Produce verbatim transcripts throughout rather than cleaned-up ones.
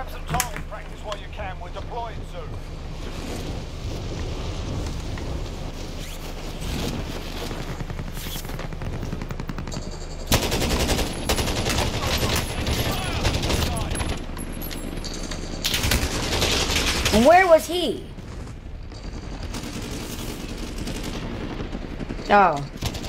Grab some target practice while you can. We're deploying soon. Where was he? Oh.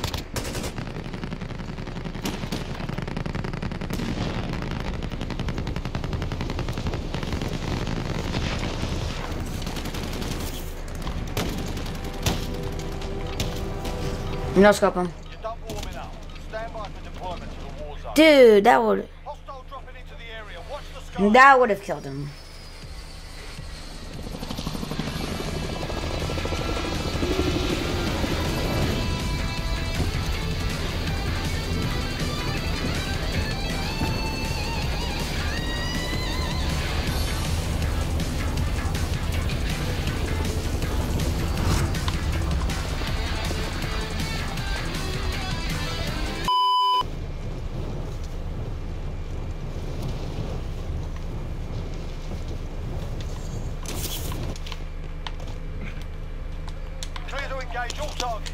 No scope him. You're done warming up. Stand by for deployment to the war zone. Dude, that would Hostile dropping into the area. Watch the sky. that would have killed him. Clear to engage all targets.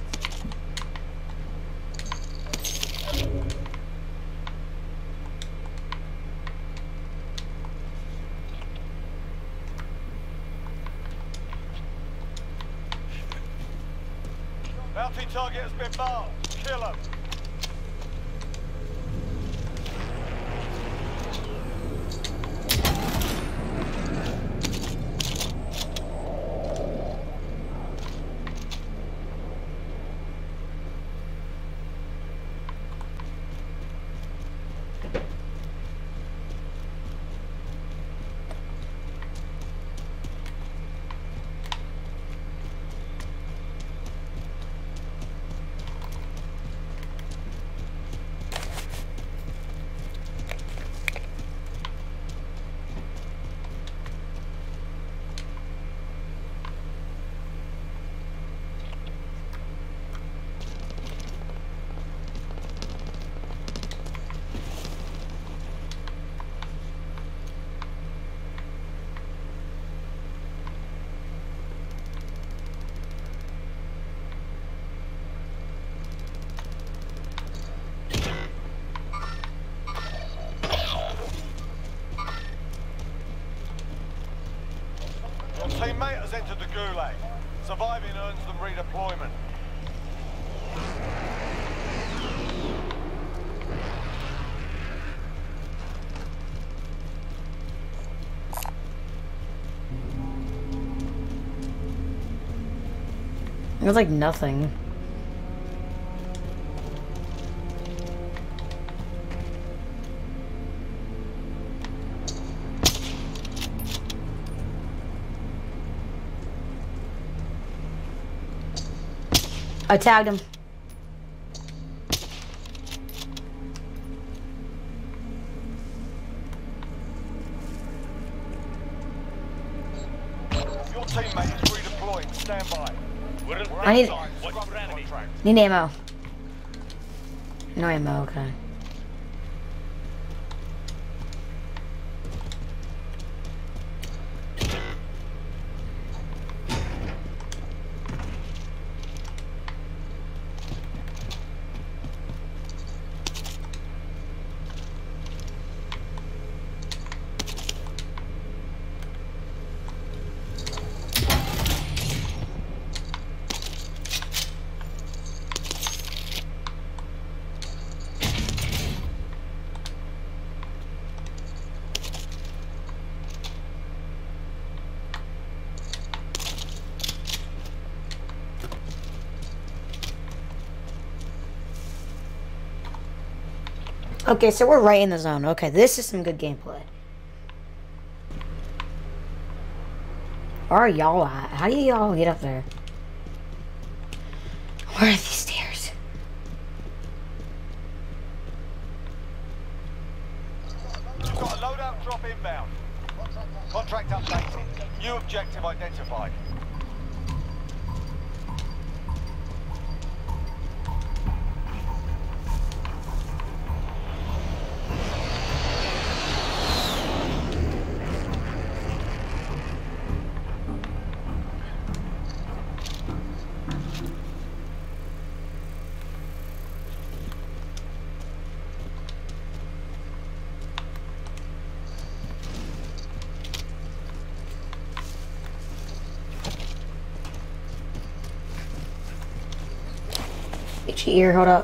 Bounty target has been marked. Kill him. Teammate has entered the gulag. Surviving earns them redeployment. It was like nothing. I tagged him. Your teammate is redeploying. Stand by. We're I need What's your enemy? need ammo. No ammo, okay. Okay, so we're right in the zone. Okay, this is some good gameplay. Where are y'all at? How do y'all get up there? Where are these stairs? You've got a loadout drop inbound. Contract updated. New objective identified. Get your ear, hold up.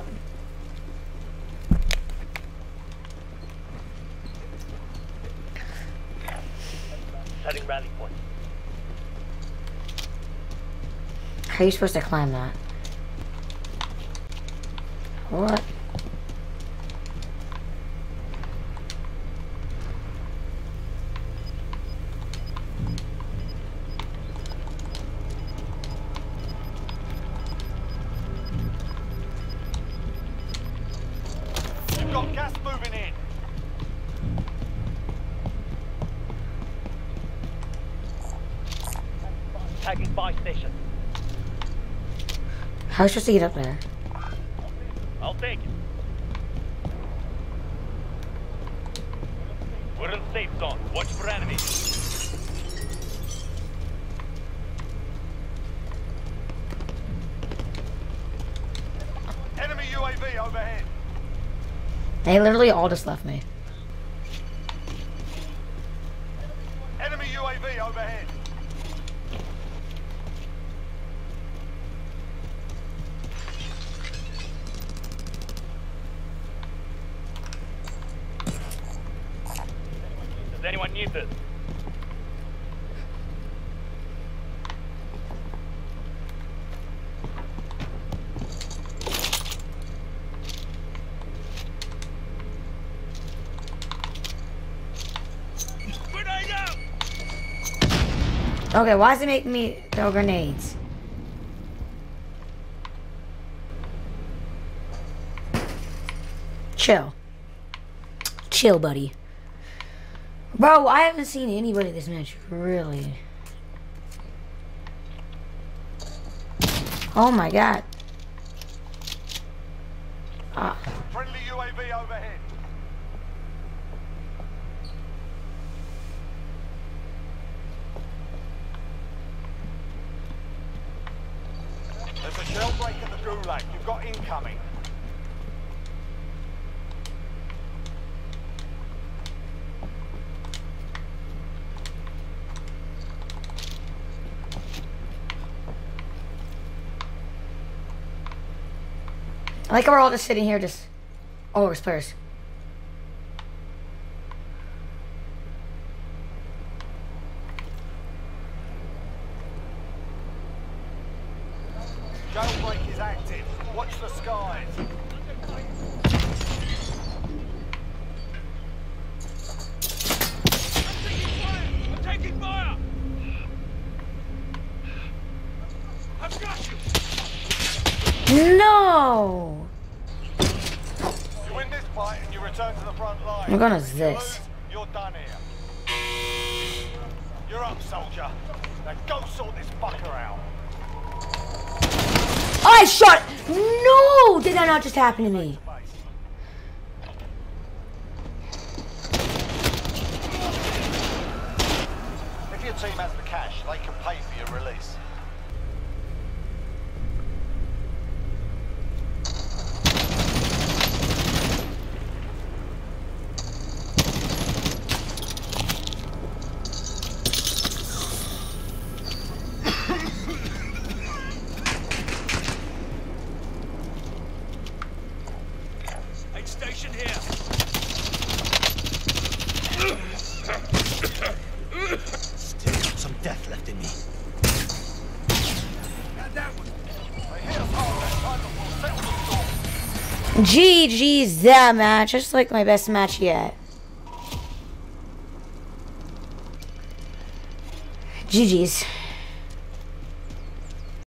Setting rally point. How are you supposed to climb that? What? You've got gas moving in. Tagging buy station. How are you supposed to get up there? I'll take it. We're in safe zone. Watch for enemies. Enemy U A V overhead. They literally all just left me. Enemy U A V overhead. Does anyone need this? Grenade out! Okay, why does it make me throw grenades? Chill. Chill, buddy. Bro, I haven't seen anybody this match, really. Oh my god. Ah. Friendly U A V overhead. There's a shell break at the Gulag. You've got incoming. I like how we're all just sitting here just all over players. Jailbreak is active. Watch the skies. I'm taking fire! I've got you! No! You win this fight and you return to the front line. I'm gonna If you this. lose, you're done here. You're up, soldier. Now go sort this fucker out. I shot! No! Did that not just happen to me? If your team has the cash, they can pay for your release. Aid station here. Still got some death left in me. Now that one. They hit us hard that time, but we'll settle the score. G G's that match. Just like my best match yet. G G's.